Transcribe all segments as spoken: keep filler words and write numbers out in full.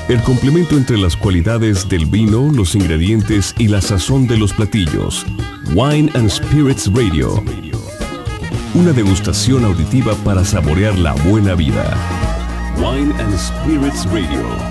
el complemento entre las cualidades del vino, los ingredientes y la sazón de los platillos. Wine and Spirits Radio. Una degustación auditiva para saborear la buena vida. Wine and Spirits Radio.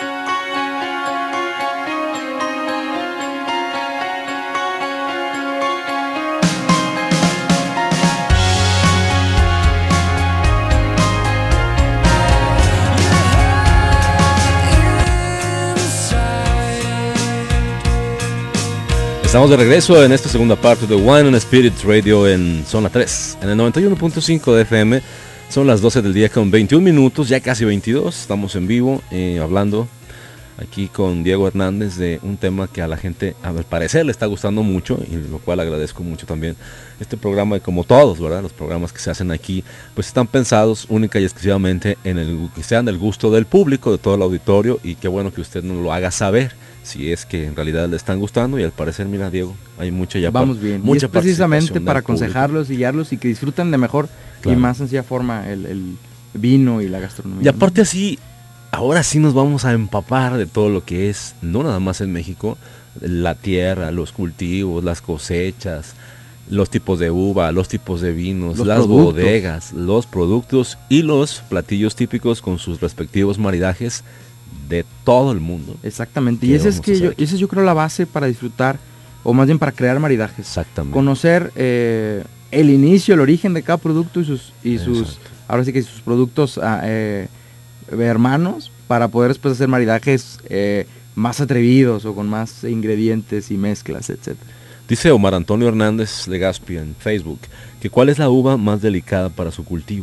Estamos de regreso en esta segunda parte de Wine and Spirits Radio en Zona tres, en el noventa y uno punto cinco de F M. Son las doce del día con veintiún minutos, ya casi veintidós. Estamos en vivo eh, hablando aquí con Diego Hernández de un tema que a la gente, al parecer, le está gustando mucho, y lo cual agradezco mucho también. Este programa, como todos, ¿verdad? Los programas que se hacen aquí, pues están pensados única y exclusivamente en el que sean del gusto del público, de todo el auditorio, y qué bueno que usted nos lo haga saber, si es que en realidad le están gustando. Y al parecer, mira, Diego, hay mucha ya vamos par- bien, mucha y es precisamente para público. aconsejarlos y guiarlos y que disfruten de mejor claro. y más sencilla forma el, el vino y la gastronomía. Y aparte así, ahora sí nos vamos a empapar de todo lo que es, no nada más en México, la tierra, los cultivos, las cosechas, los tipos de uva, los tipos de vinos, los las productos. bodegas, los productos y los platillos típicos con sus respectivos maridajes de todo el mundo. Exactamente, y esa es que yo, esa es yo creo la base para disfrutar, o más bien para crear maridajes. Exactamente. Conocer eh, el inicio, el origen de cada producto y sus, y sus ahora sí que sus productos eh, hermanos, para poder después hacer maridajes eh, más atrevidos o con más ingredientes y mezclas, etcétera. Dice Omar Antonio Hernández Legaspi en Facebook que ¿cuál es la uva más delicada para su cultivo?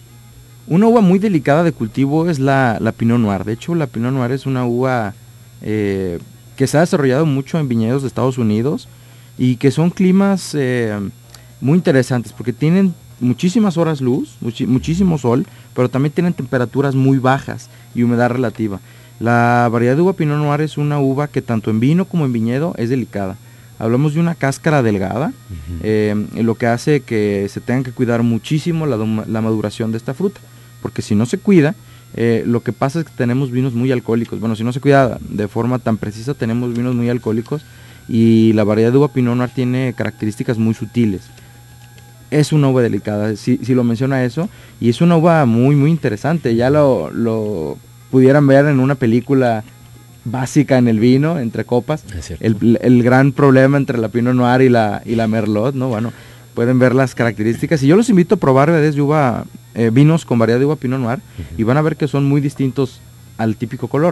Una uva muy delicada de cultivo es la, la Pinot Noir. De hecho, la Pinot Noir es una uva eh, que se ha desarrollado mucho en viñedos de Estados Unidos y que son climas eh, muy interesantes porque tienen muchísimas horas luz, muchi- muchísimo sol, pero también tienen temperaturas muy bajas y humedad relativa. La variedad de uva Pinot Noir es una uva que tanto en vino como en viñedo es delicada. Hablamos de una cáscara delgada, uh-huh. eh, lo que hace que se tenga que cuidar muchísimo la, la maduración de esta fruta. Porque si no se cuida, eh, lo que pasa es que tenemos vinos muy alcohólicos. Bueno, si no se cuida de forma tan precisa, tenemos vinos muy alcohólicos y la variedad de uva Pinot Noir tiene características muy sutiles. Es una uva delicada, si, si lo menciona eso, y es una uva muy, muy interesante. Ya lo, lo pudieran ver en una película básica en el vino, entre copas. El, el gran problema entre la Pinot Noir y la, y la Merlot, ¿no? Bueno, pueden ver las características y yo los invito a probar de uva, eh, vinos con variedad de uva Pinot Noir uh-huh. y van a ver que son muy distintos al típico color.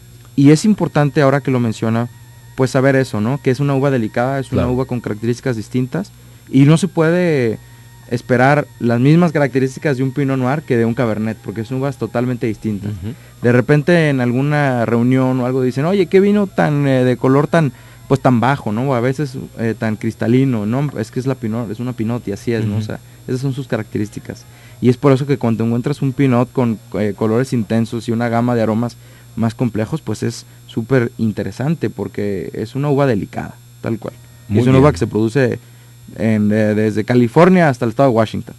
Y es importante ahora que lo menciona, pues saber eso, ¿no? Que es una uva delicada, es claro. una uva con características distintas y no se puede esperar las mismas características de un Pinot Noir que de un Cabernet, porque son uvas totalmente distintas. Uh-huh. De repente en alguna reunión o algo dicen, oye, qué vino tan eh, de color tan pues tan bajo, ¿no? O a veces eh, tan cristalino, ¿no? Es que es la Pinot, es una Pinot y así es, uh-huh. ¿no? O sea, esas son sus características. Y es por eso que cuando encuentras un Pinot con eh, colores intensos y una gama de aromas más complejos, pues es súper interesante porque es una uva delicada, tal cual. Y es una bien. uva que se produce en, de, desde California hasta el estado de Washington.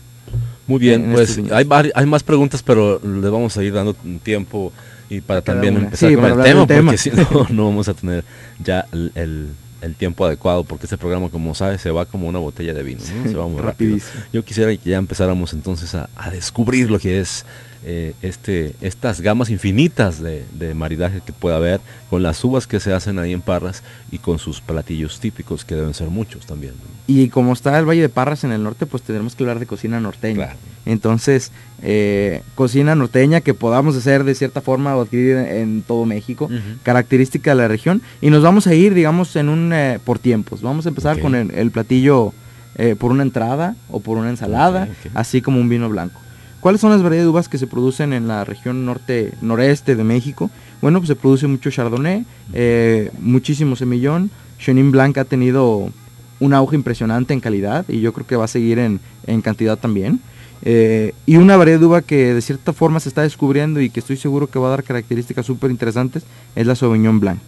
Muy bien, en pues este hay, hay más preguntas, pero le vamos a ir dando tiempo y para también una. empezar sí, con el tema, tema, porque si no, no vamos a tener ya el, el, el tiempo adecuado, porque este programa, como sabes, se va como una botella de vino, ¿no? Se va muy rápido. Yo quisiera que ya empezáramos entonces a, a descubrir lo que es eh, este estas gamas infinitas de, de maridaje que puede haber con las uvas que se hacen ahí en Parras y con sus platillos típicos, que deben ser muchos también, ¿no? Y como está el Valle de Parras en el norte, pues tendremos que hablar de cocina norteña. Claro. Entonces, eh, cocina norteña que podamos hacer de cierta forma o adquirir en, en todo México, uh-huh. característica de la región. Y nos vamos a ir, digamos, en un eh, por tiempos. Vamos a empezar okay. con el, el platillo eh, por una entrada o por una ensalada, okay, okay. así como un vino blanco. ¿Cuáles son las variedades de uvas que se producen en la región norte, noreste de México? Bueno, pues se produce mucho Chardonnay, eh, muchísimo semillón. Chenin Blanc ha tenido un auge impresionante en calidad y yo creo que va a seguir en, en cantidad también. Eh, y una variedad de uva que de cierta forma se está descubriendo y que estoy seguro que va a dar características súper interesantes es la Sauvignon Blanc.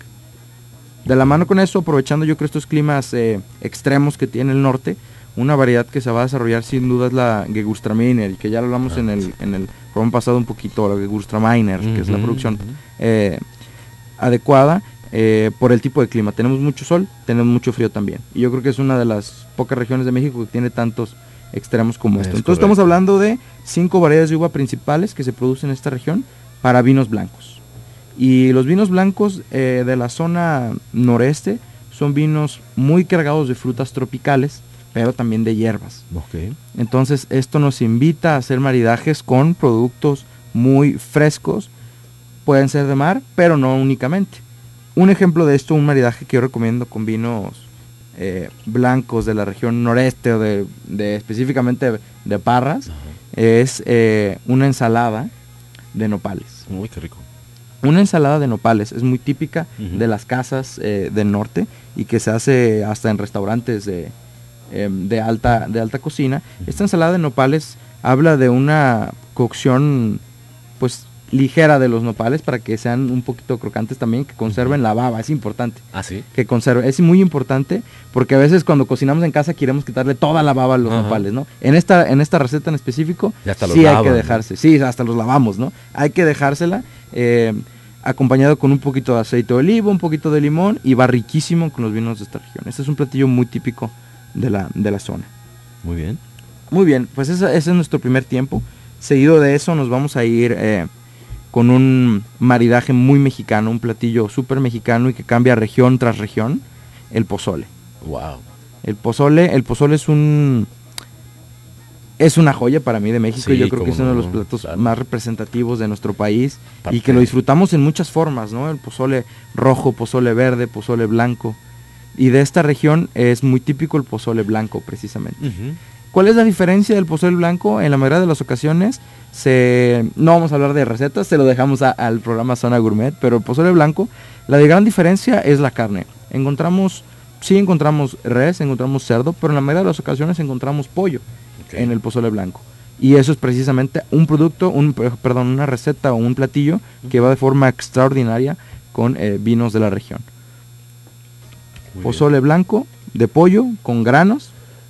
De la mano con eso, aprovechando yo creo estos climas eh, extremos que tiene el norte, una variedad que se va a desarrollar sin duda es la Gewürztraminer, que ya lo hablamos ah, en el, en el programa pasado un poquito, la Gewürztraminer, uh-huh, que es la producción uh-huh. eh, adecuada eh, por el tipo de clima. Tenemos mucho sol, tenemos mucho frío también. Y yo creo que es una de las pocas regiones de México que tiene tantos extremos como Es esto. Entonces correcto. estamos hablando de cinco variedades de uva principales que se producen en esta región para vinos blancos. Y los vinos blancos eh, de la zona noreste son vinos muy cargados de frutas tropicales, pero también de hierbas. Ok. Entonces esto nos invita a hacer maridajes con productos muy frescos, pueden ser de mar, pero no únicamente. Un ejemplo de esto, un maridaje que yo recomiendo con vinos eh, blancos de la región noreste o de, de específicamente de Parras, Ajá. es eh, una ensalada de nopales. Uy, qué rico. Una ensalada de nopales es muy típica Ujú. de las casas eh, del norte y que se hace hasta en restaurantes de, eh, de, alta, de alta cocina. Ujú. Esta ensalada de nopales habla de una cocción pues ligera de los nopales para que sean un poquito crocantes también, que conserven Ujú. la baba, es importante. Ah, sí. Que conserve, es muy importante porque a veces cuando cocinamos en casa queremos quitarle toda la baba a los Ajá. nopales, ¿no? En esta, en esta receta en específico, Ya hasta los sí hay lavan, que ¿no? dejarse, sí, hasta los lavamos, ¿no? Hay que dejársela eh, acompañado con un poquito de aceite de oliva, un poquito de limón y va riquísimo con los vinos de esta región. Este es un platillo muy típico de la, de la zona. Muy bien. Muy bien, pues ese, ese es nuestro primer tiempo. Seguido de eso nos vamos a ir eh, con un maridaje muy mexicano, un platillo súper mexicano y que cambia región tras región, el pozole. Wow. El pozole, el pozole es un es una joya para mí de México Sí, y yo creo que cómo es uno de los no, platos claro. más representativos de nuestro país y Parte- que lo disfrutamos en muchas formas, ¿no? El pozole rojo, pozole verde, pozole blanco. Y de esta región es muy típico el pozole blanco precisamente. Ujú. ¿Cuál es la diferencia del pozole blanco? En la mayoría de las ocasiones, se, no vamos a hablar de recetas, se lo dejamos a- al programa Zona Gourmet, pero el pozole blanco, la de gran diferencia es la carne. Encontramos, sí encontramos res, encontramos cerdo, pero en la mayoría de las ocasiones encontramos pollo Ok. en el pozole blanco. Y eso es precisamente un producto, un, perdón, una receta o un platillo que va de forma extraordinaria con eh, vinos de la región. Muy Pozole blanco de pollo con granos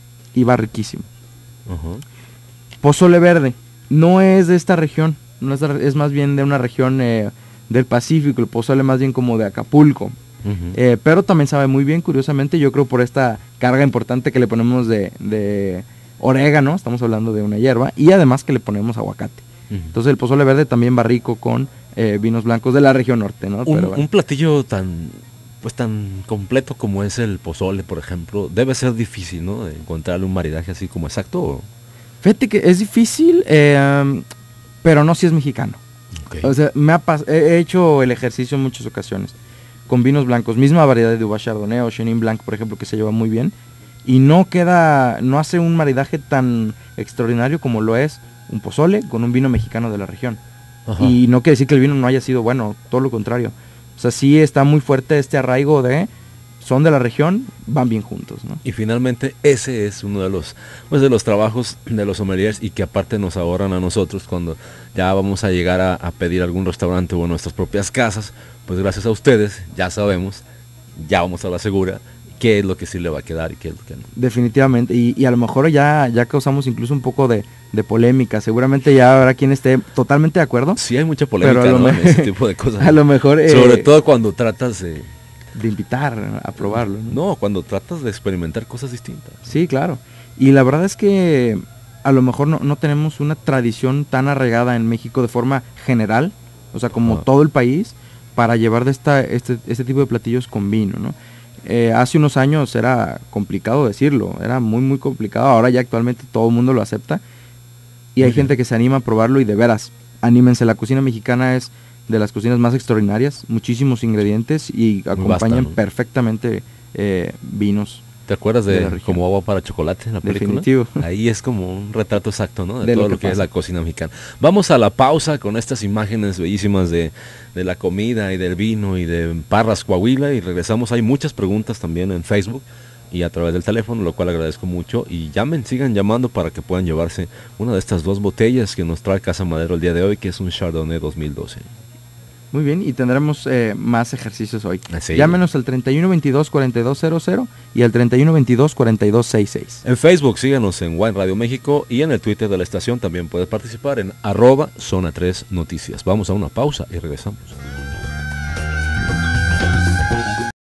y va riquísimo. bien. Ajá. Pozole verde no es de esta región, no es, de- es más bien de una región eh, del Pacífico, el pozole más bien como de Acapulco. Ujú. Eh, pero también sabe muy bien, curiosamente, yo creo por esta carga importante que le ponemos de, de orégano, estamos hablando de una hierba, y además que le ponemos aguacate. Ujú. Entonces el pozole verde también va rico con eh, vinos blancos de la región norte, ¿no? un, Pero bueno. un platillo tan pues tan completo como es el pozole, por ejemplo, debe ser difícil, ¿no? De encontrarle un maridaje así como exacto. ¿O? Fíjate que es difícil, eh, pero no si es mexicano. Ok. O sea, me ha pas- he hecho el ejercicio en muchas ocasiones con vinos blancos, misma variedad de uva Chardonnay o Chenin Blanc, por ejemplo, que se lleva muy bien y no queda, no hace un maridaje tan extraordinario como lo es un pozole con un vino mexicano de la región. Ajá. Y no quiere decir que el vino no haya sido bueno, todo lo contrario. O sea, sí está muy fuerte este arraigo de son de la región, van bien juntos, ¿no? Y finalmente ese es uno de los pues de los trabajos de los sommeliers y que aparte nos ahorran a nosotros cuando ya vamos a llegar a, a pedir algún restaurante o en nuestras propias casas, pues gracias a ustedes ya sabemos, ya vamos a la segura qué es lo que sí le va a quedar y qué es lo que no. Definitivamente, y, y a lo mejor ya, ya causamos incluso un poco de, de polémica, seguramente ya habrá quien esté totalmente de acuerdo, Sí hay mucha polémica, Pero a lo ¿no? me- en ese tipo de cosas. a lo mejor eh, Sobre todo cuando tratas de de invitar a probarlo, ¿no? no, cuando tratas de experimentar cosas distintas. Sí, claro, y la verdad es que a lo mejor no, no tenemos una tradición tan arraigada en México de forma general, o sea, como Ajá. todo el país, para llevar de esta, este, este tipo de platillos con vino, ¿no? Eh, hace unos años era complicado decirlo, era muy muy complicado, ahora ya actualmente todo el mundo lo acepta y hay Muy bien. gente que se anima a probarlo y de veras, anímense, la cocina mexicana es de las cocinas más extraordinarias, muchísimos ingredientes y acompañan ¿no? perfectamente eh, vinos. ¿Te acuerdas De de, la región. Como agua para chocolate en la película? Definitivo. Ahí es como un retrato exacto, ¿no? De, De todo lo lo que que, es pasa. la cocina mexicana. Vamos a la pausa con estas imágenes bellísimas de, de la comida y del vino y de Parras, Coahuila y regresamos. Hay muchas preguntas también en Facebook y a través del teléfono, lo cual agradezco mucho. Y llamen, sigan llamando para que puedan llevarse una de estas dos botellas que nos trae Casa Madero el día de hoy, que es un Chardonnay dos mil doce. Muy bien, y tendremos eh, más ejercicios hoy. Así. Llámenos al treinta y uno veintidós cuarenta y dos cero cero y al treinta y uno veintidós cuarenta y dos sesenta y seis. En Facebook síganos en Wine Radio México y en el Twitter de la estación también puedes participar en arroba zona tres noticias. Vamos a una pausa y regresamos.